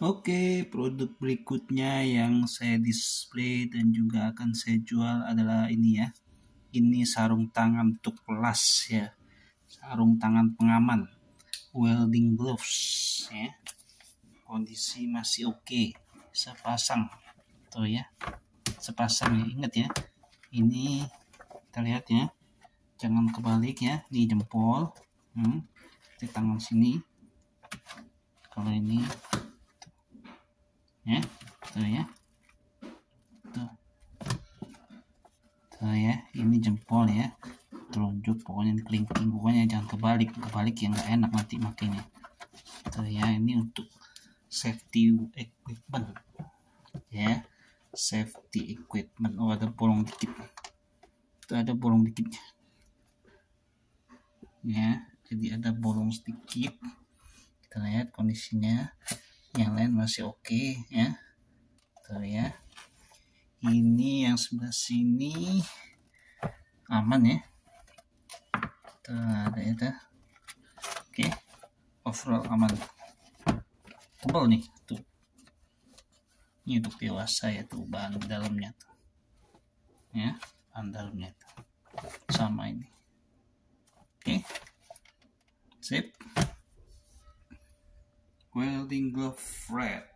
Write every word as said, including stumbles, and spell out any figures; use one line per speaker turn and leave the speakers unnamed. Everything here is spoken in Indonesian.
Oke, produk berikutnya yang saya display dan juga akan saya jual adalah ini ya. Ini sarung tangan untuk kelas ya. Sarung tangan pengaman, welding gloves ya. Kondisi masih oke, sepasang tuh ya. Sepasang ya, ingat ya. Ini kita lihat ya. Jangan kebalik ya. Ini jempol. Hmm. Di tangan sini. Kalau ini ya, tuh ya, tuh, tuh ya, ini jempol ya, telunjuk, pokoknya kelingking, pokoknya jangan kebalik, kebalik yang nggak enak nanti makanya. Tuh ya, ini untuk safety equipment ya, safety equipment. Oh, ada bolong dikit, tuh ada bolong dikit ya, jadi ada bolong sedikit. Kita lihat kondisinya. Yang lain masih oke okay, ya. Tuh ya. Ini yang sebelah sini aman ya. Tuh ada ya tuh. Oke. Okay. Overall aman. Tebal nih tuh. Ini untuk dewasa ya tuh, bahan dalamnya tuh. Ya, bahan dalamnya tuh. Sama ini. Oke. Okay. Sip. Welding glove red.